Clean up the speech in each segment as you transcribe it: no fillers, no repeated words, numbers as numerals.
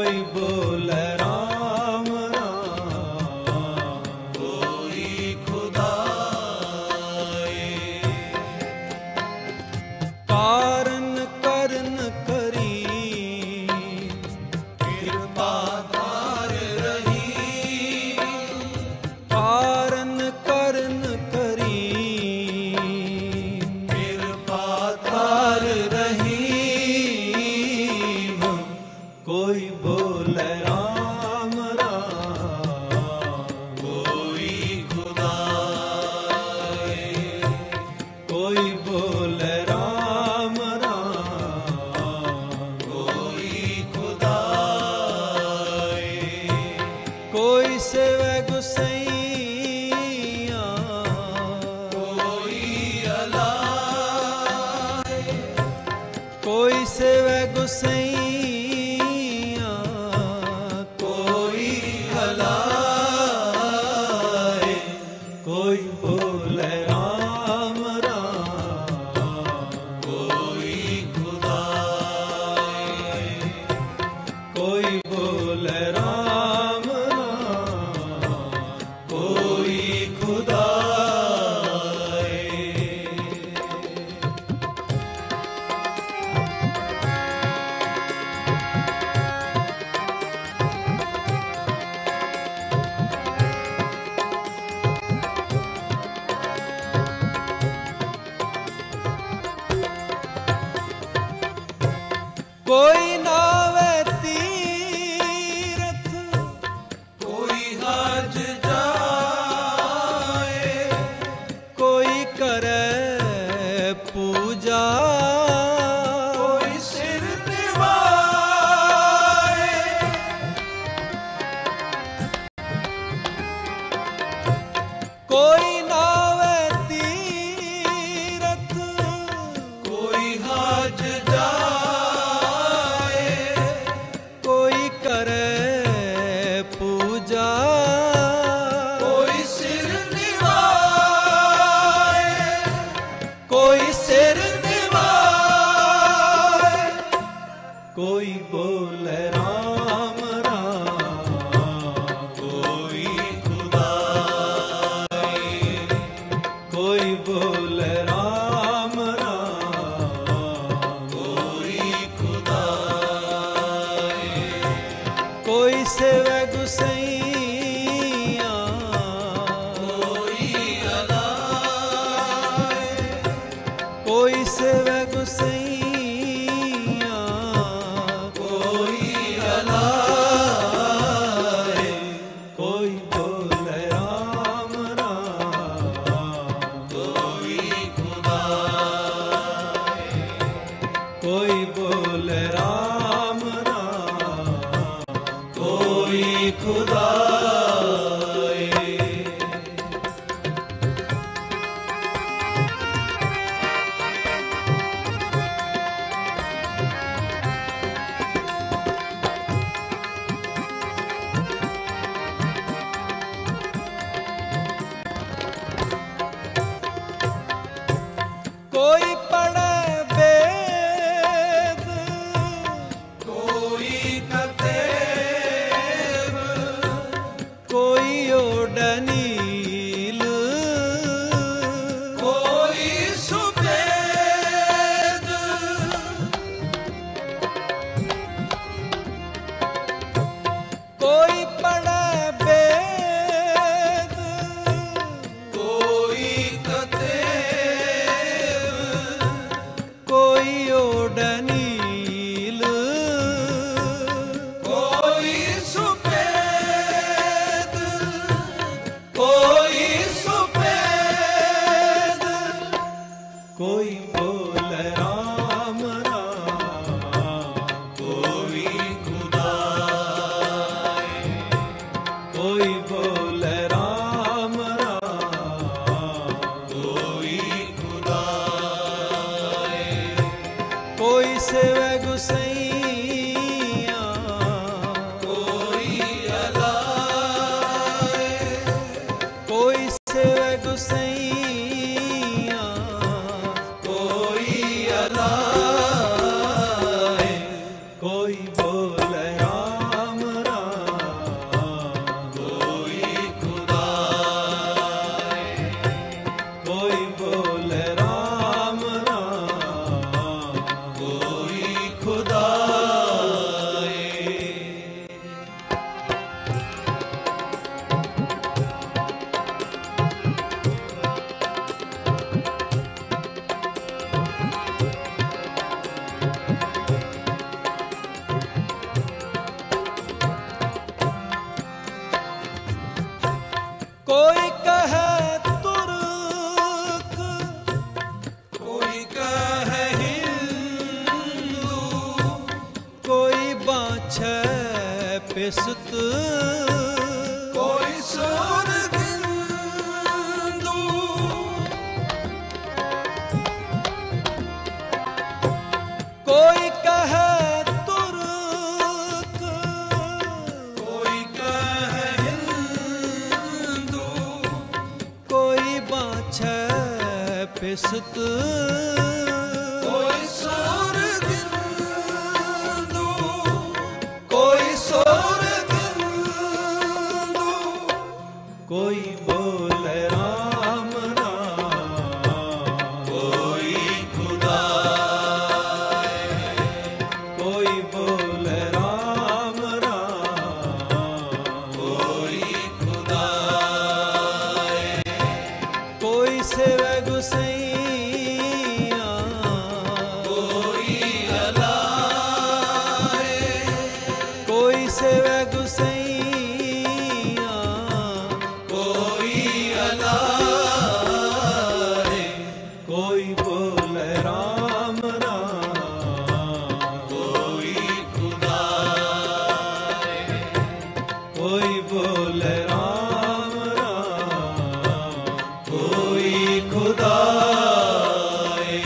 कोई बोले राम राम, कोई खुदाए। कारण करन करी कृपा धार रही, कारण करन करी कृपा धार रही। कोई बोले राम राम, कोई खुदाए। कोई बोले राम राम, कोई खुदाए। कोई सेवे गुसैया, कोई अलाए, कोई सेवे गुसैया, कोई अलाए। कोई बोले राम राम, कोई खुदाए। कोई बोले राम राम, कोई खुदाए। कोई नावे तीरथ, कोई हज जाए, कोई करे पूजा, कोई सिर निभाए। कोई नावे तीरथ, कोई हज जाए, कोई करे पूजा, कोई सिर निभाए, कोई सिर निभाए। कोई बोले राम राम, कोई खुदाए। कोई बोले राम राम, कोई खुदाए। कोई सेवे गुसैया, कोई अलाए, कोई सेवे गुसैया, कोई अलाए। कोई बोले राम राम, कोई खुदाए। कोई बोले राम राम, कोई खुदाए। कोई पढ़े वेद, कोई कतेब, पिसत कोई सुर बिंदु, कोई कहे तुर्क, कोई कहे हिंदू, कोई बाछे पिसत कोई सुर बिंदु, कोई सुर बिंदु, कोई बोले राम राम, कोई खुदा, कोई बोले राम राम, कोई खुदा, कोई सेवे गुसैया, कोई अल्लाह है, कोई सेवे गुसैया, कोई अल्लाह है, कोई बोले राम राम, कोई खुदा है, कोई बोले राम राम, कोई खुदा है।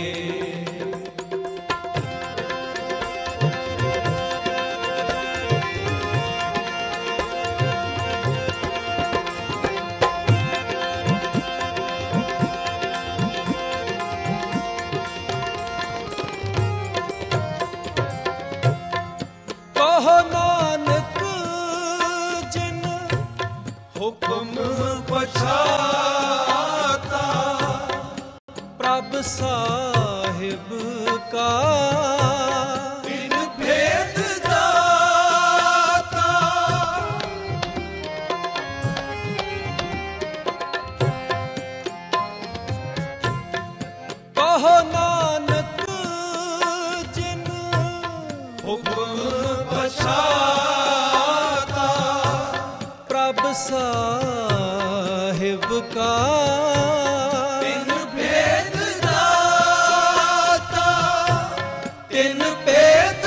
कहो नानक जिन हुक्म पछाता प्रभ साहिब का, बिन भेद दाता, कहो नानक जिन हुक्म पछाता, प्रभ साहिब का, बिन भेद दाता, बिन भेद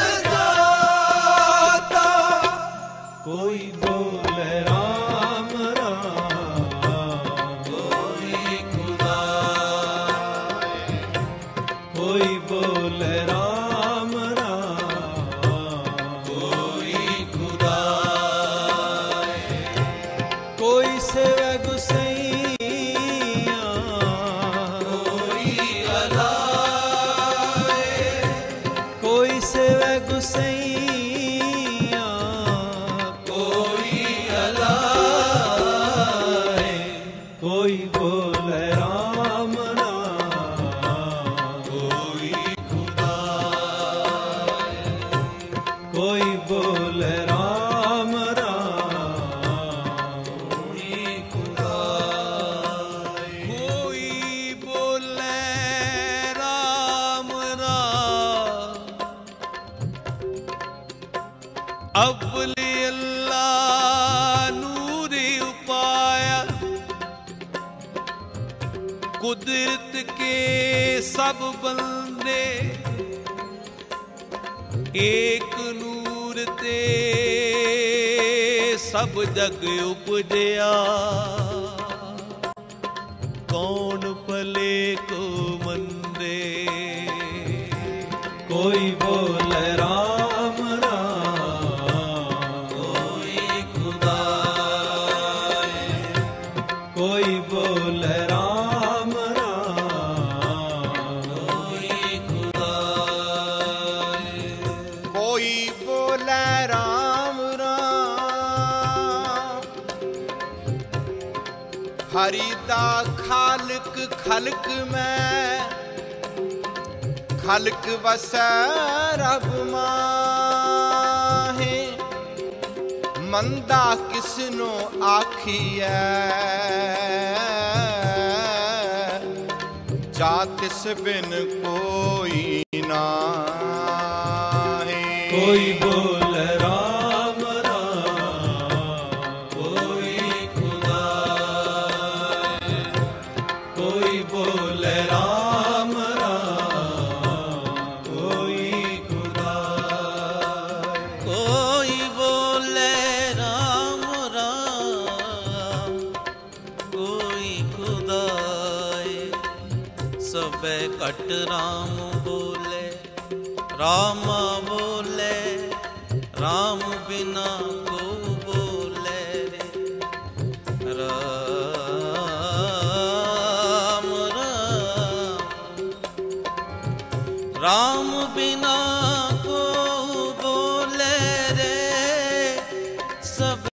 दाता, कोई बोले राम राम, कोई खुदा है, कोई बोले राम राम, कोई खुदा है, कोई सेवे गुसैया, कोई अल्लाह है, कोई सेवे गुसैया, कोई अल्लाह है, कोई बोले राम राम, कोई खुदा है, कोई बोले राम राम, कोई खुदा है, कोई बोले राम राम, अव्वली अल्लाह नूरी उपाया, कुदरत के सब बंदे एक नूर ते सब जग उपजया, कौन भले को मंदे। कोई बोले राम राम, कोई खुदा है, कोई बोले राम राम, कोई खुदा है, कोई बोले राम राम, हरिदा खालक खलक में, खलक वसै रब माहे, मंदा किसनो आखिए, जा तिस बिन कोई नाहे। कोई बोले राम राम, कोई खुदा है, कोई बोले राम राम, कोई खुदा है, कोई बोले हट राम बोले, राम बोले, राम बिना को बोले रे। राम राम, राम बिना